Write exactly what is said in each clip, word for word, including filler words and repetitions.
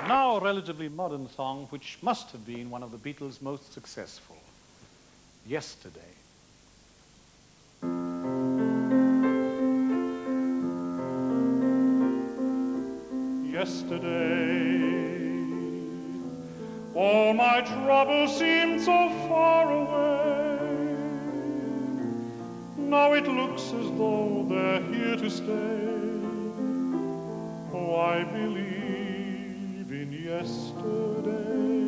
Now a relatively modern song which must have been one of the Beatles' most successful, Yesterday. Yesterday, all my troubles seemed so far away. Now it looks as though they're here to stay. Oh, I believe in yesterday.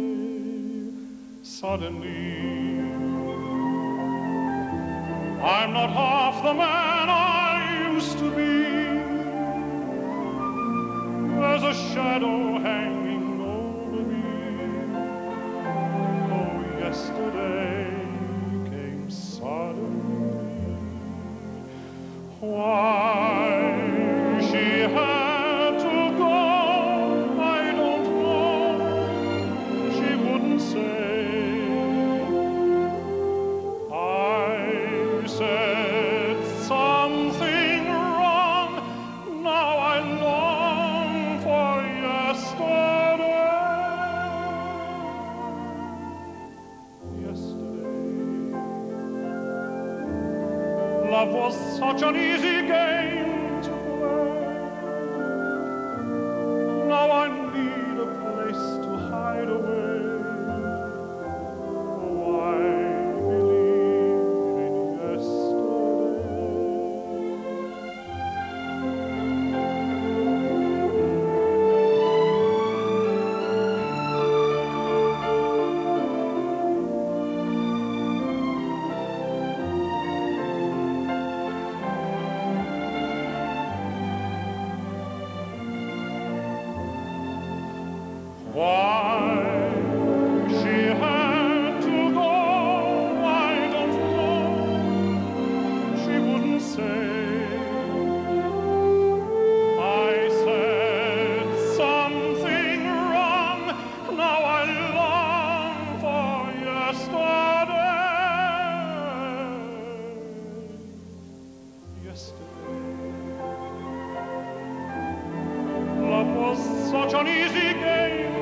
Suddenly, I'm not half the man I used to be. There's a shadow hanging over me. Oh, yesterday came suddenly. Why she had to go, I don't know. She wouldn't say. I said something wrong. Now I long for yesterday. Yesterday, love was such an easy game to play. Now I need a place to hide away. Oh, I believe in yesterday. Why she had to go, I don't know. She wouldn't say. I said something wrong. Now I long for yesterday. Yesterday, love was such an easy game